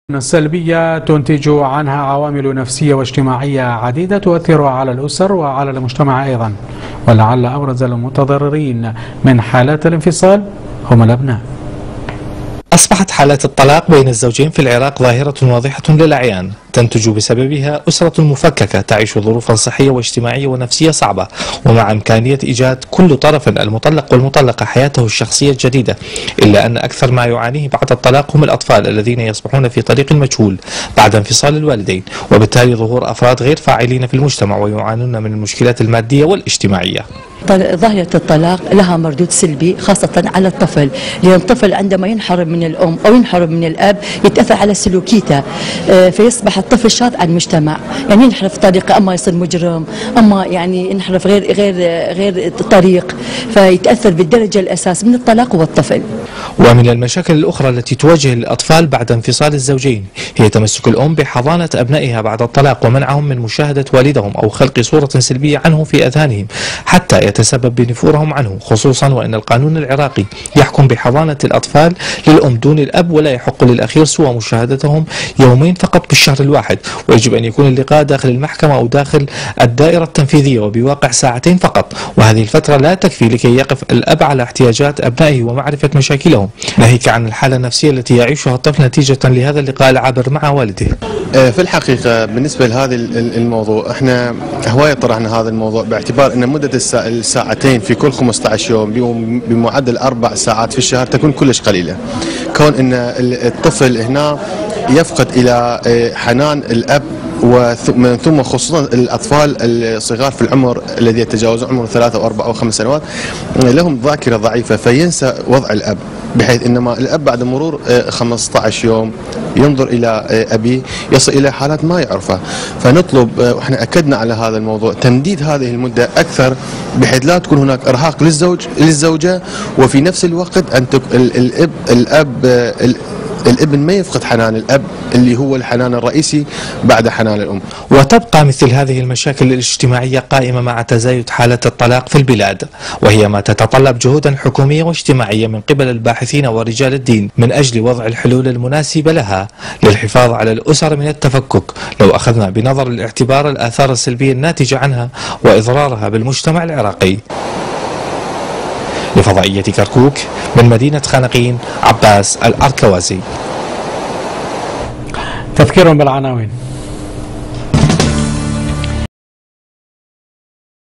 السلبية تنتج عنها عوامل نفسية واجتماعية عديدة تؤثر على الأسر وعلى المجتمع أيضا، ولعل أبرز المتضررين من حالات الانفصال هم الأبناء. أصبحت حالات الطلاق بين الزوجين في العراق ظاهرة واضحة للأعيان، تنتج بسببها أسرة مفككة تعيش ظروفا صحية واجتماعية ونفسية صعبة، ومع إمكانية إيجاد كل طرف المطلق والمطلقة حياته الشخصية الجديدة، إلا أن أكثر ما يعانيه بعد الطلاق هم الأطفال الذين يصبحون في طريق مجهول بعد انفصال الوالدين، وبالتالي ظهور أفراد غير فاعلين في المجتمع ويعانون من المشكلات المادية والاجتماعية. ظاهرة الطلاق لها مردود سلبي خاصة على الطفل، لأن الطفل عندما ينحرم من الأم أو ينحرم من الأب يتأثر على سلوكيته، فيصبح الطفل شاذ عن المجتمع، يعني ينحرف طريقة، أما يصير مجرم، أما يعني ينحرف غير الطريق، فيتأثر بالدرجة الأساس من الطلاق والطفل. ومن المشاكل الأخرى التي تواجه الأطفال بعد انفصال الزوجين هي تمسك الأم بحضانة أبنائها بعد الطلاق ومنعهم من مشاهدة والدهم أو خلق صورة سلبية عنه في أذهانهم حتى يتسبب بنفورهم عنه، خصوصا وأن القانون العراقي يحكم بحضانة الأطفال للأم دون الأب، ولا يحق للأخير سوى مشاهدتهم يومين فقط بالشهر الواحد، ويجب أن يكون اللقاء داخل المحكمة أو داخل الدائرة التنفيذية وبواقع ساعتين فقط، وهذه الفترة لا تكفي لكي يقف الأب على احتياجات أبنائه ومعرفة مشاكلهم، ناهيك عن الحالة النفسية التي يعيشها الطفل نتيجة لهذا اللقاء العابر مع والده. في الحقيقة بالنسبة لهذا الموضوع احنا هواية طرحنا هذا الموضوع باعتبار ان مدة الساعتين في كل 15 يوم بمعدل 4 ساعات في الشهر تكون كلش قليلة، كون ان الطفل هنا يفقد الى حنان الاب، ومن ثم خصوصا الاطفال الصغار في العمر الذي يتجاوزون عمر 3 أو 4 أو 5 سنوات لهم ذاكره ضعيفه، فينسى وضع الاب، بحيث انما الاب بعد مرور 15 يوم ينظر الى ابيه يصل الى حالات ما يعرفها، فنطلب واحنا اكدنا على هذا الموضوع تمديد هذه المده اكثر، بحيث لا تكون هناك ارهاق للزوجه، وفي نفس الوقت ان الابن ما يفقد حنان الأب اللي هو الحنان الرئيسي بعد حنان الأم. وتبقى مثل هذه المشاكل الاجتماعية قائمة مع تزايد حالة الطلاق في البلاد، وهي ما تتطلب جهودا حكومية واجتماعية من قبل الباحثين ورجال الدين من أجل وضع الحلول المناسبة لها للحفاظ على الأسر من التفكك، لو أخذنا بنظر الاعتبار الآثار السلبية الناتجة عنها وإضرارها بالمجتمع العراقي. لفضائية كركوك من مدينة خانقين، عباس الأركوازي. تذكير بالعناوين.